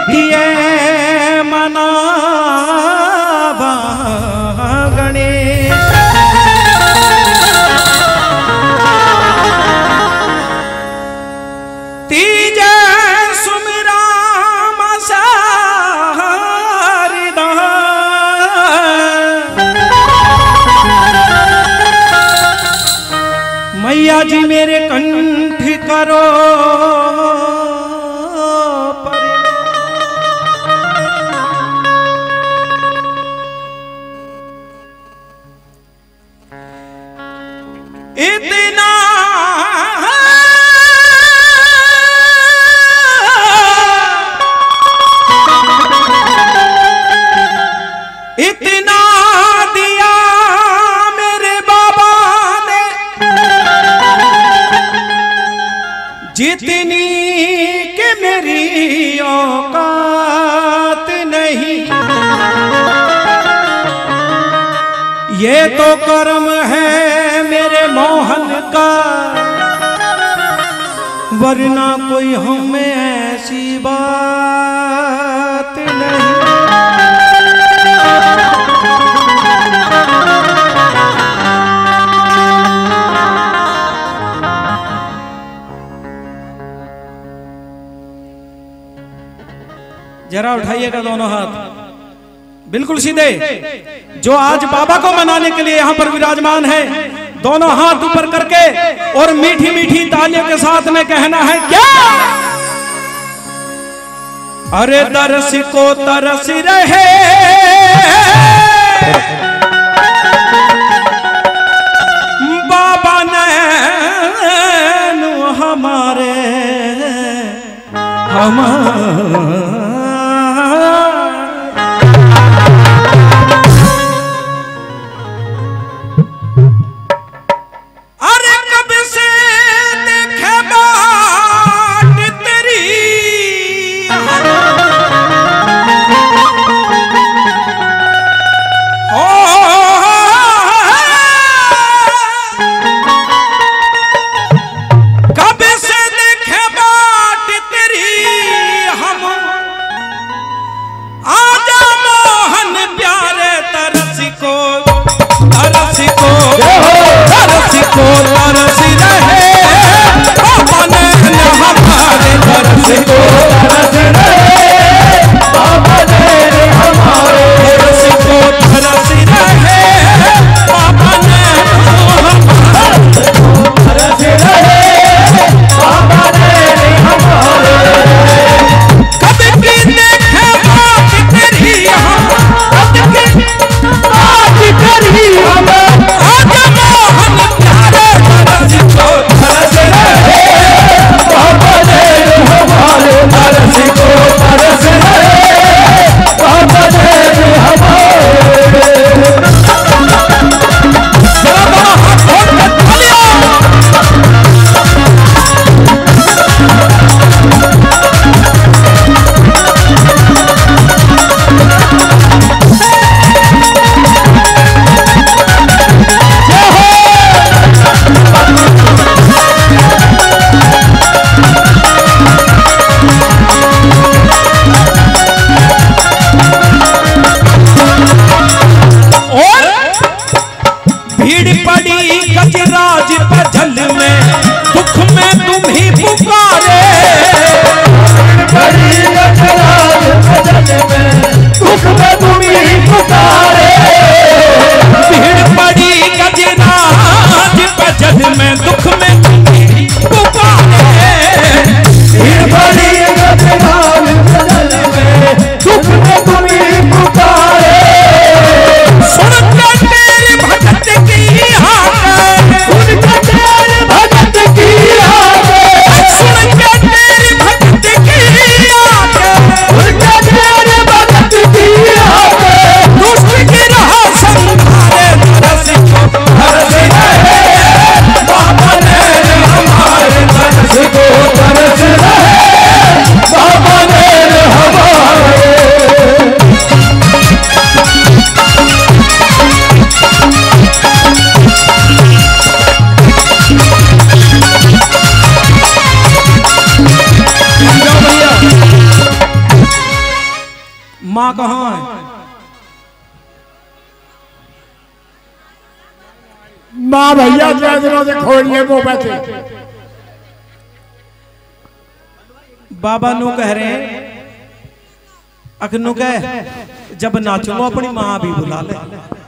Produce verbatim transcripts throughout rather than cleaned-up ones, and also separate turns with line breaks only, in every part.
किए मनावा गणेश। तीजे सुमिरा मसारिदा मैया जी मेरे कंठ करो इतना इतना दिया मेरे बाबा ने जितनी कि मेरी औकात नहीं। ये तो कर्म है मेरे मोहन का, वरना कोई हमें ऐसी बात नहीं। जरा उठाइएगा दोनों हाथ बिल्कुल सीधे। जो आज बाबा को मनाने के लिए यहाँ पर विराजमान है, दोनों हाथ ऊपर करके और मीठी मीठी तालियों के साथ में कहना है क्या? अरे दरस को तरस रहे बाबा नैन हमारे हमारे।
माँ भैया क्या दिनों से खोलिए वो बैठे।
बाबा नु कह रहे हैं अखनू कह जब नाचूंगा अपनी माँ भी बुला ले।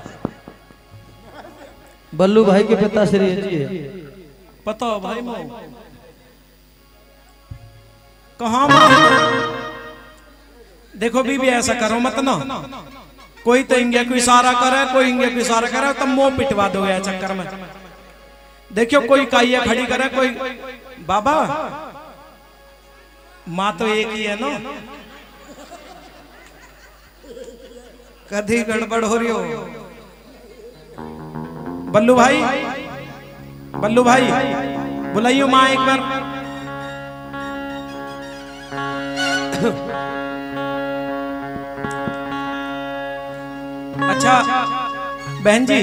बल्लू भाई के पिता श्री जी है
पता हो भाई मो कहाँ देखो बीबी ऐसा करो मत ना, कोई तो इंगे को इशारा करे कोई इंगे को इशारा करे तब मुंह पिटवा दोगे चक्कर में। देखियो कोई काइया खड़ी करे कोई बाबा माँ तो एक ही है ना, कभी गड़बड़ हो रही हो। बल्लू भाई बल्लू भाई बुलाइयो माँ एक बार। अच्छा बहन जी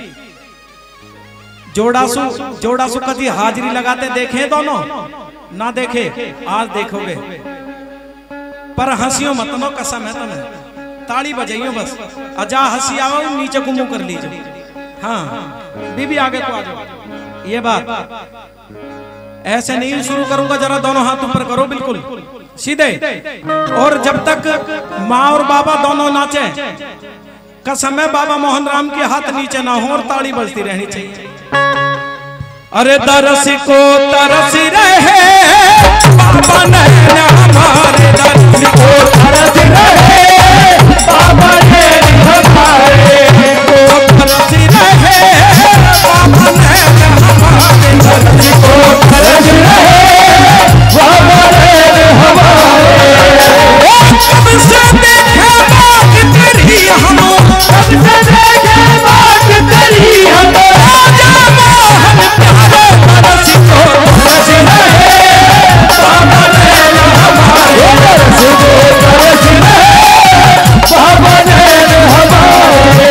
जोड़ासू जोड़ासू कभी हाजिरी लगाते देखे दोनों ना देखे आज देखोगे पर हंसियो मत नो कसम है तुम्हें, ताली बजाइयो बस अजा हंसी आओ नीचे को मुंह कर लीजिए। हाँ बीबी आगे को आ जाओ। ये बात ऐसे नहीं शुरू करूंगा, जरा दोनों हाथ ऊपर करो बिल्कुल सीधे। और जब तक माँ और बाबा दोनों नाचे कसम है बाबा मोहन राम के हाथ नीचे ना हो और ताली बजती रहनी चाहिए। अरे दरस को तरस रहे बाबा नैन हमारे, दरस को तरस रहे बाबा नैन हमारे, तरस रहे बाबा नैन हमारे, दरस को तरस रहे बाबा नैन हमारे। कब से देखे बात तेरी हम, कब से देखे बात तेरी हम, राजा मोहन प्यारे तरस को तरस रहे बाबा नैन हमारे, तरस को तरस रहे बाबा नैन हमारे।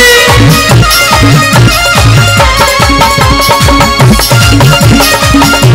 ताली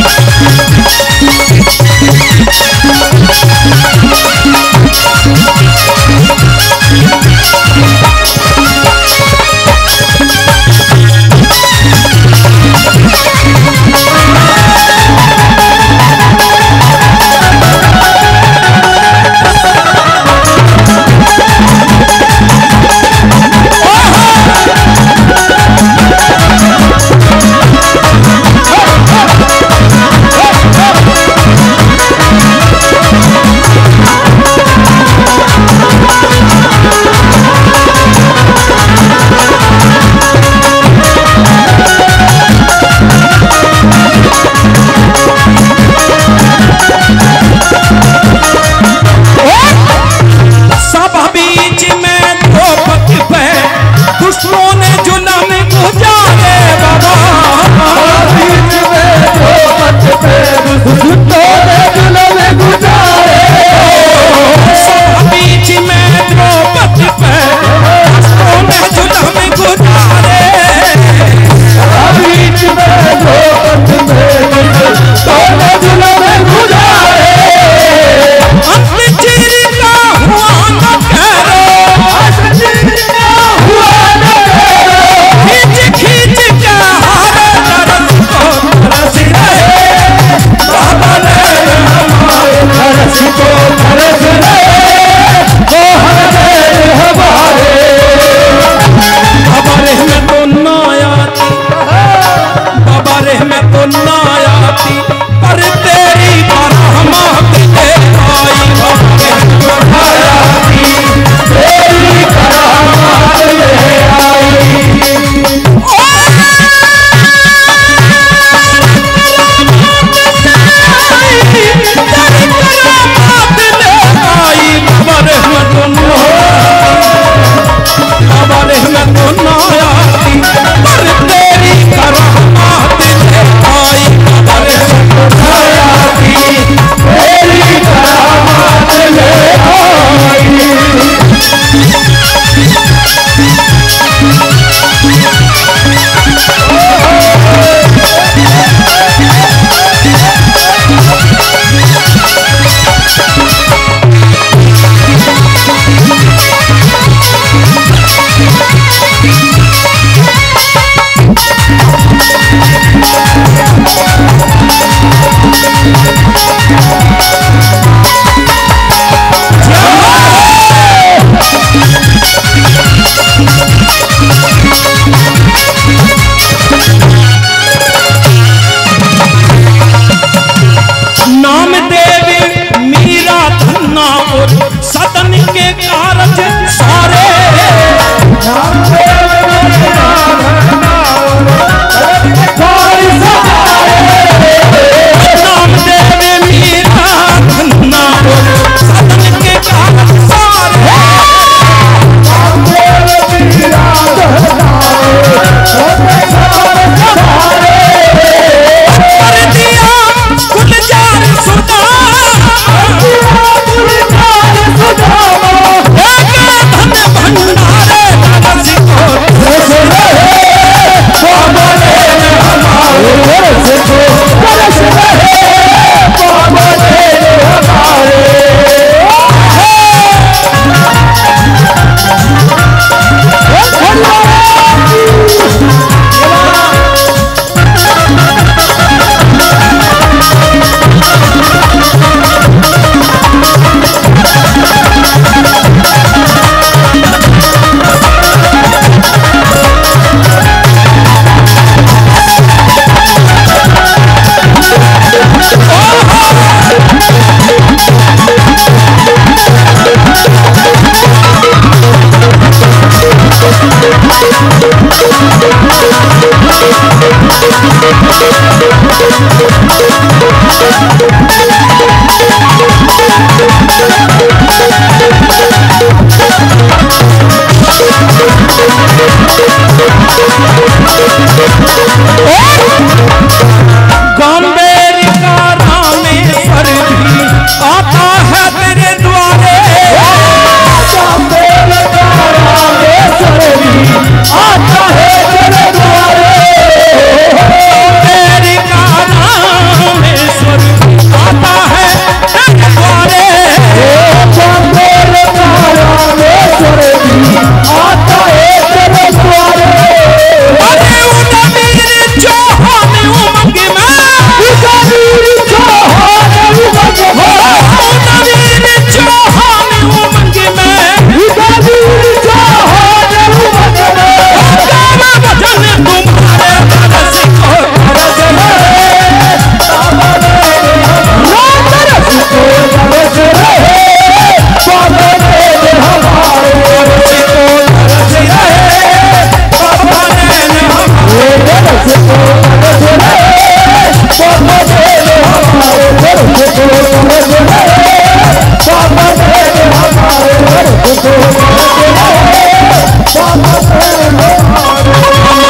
Baba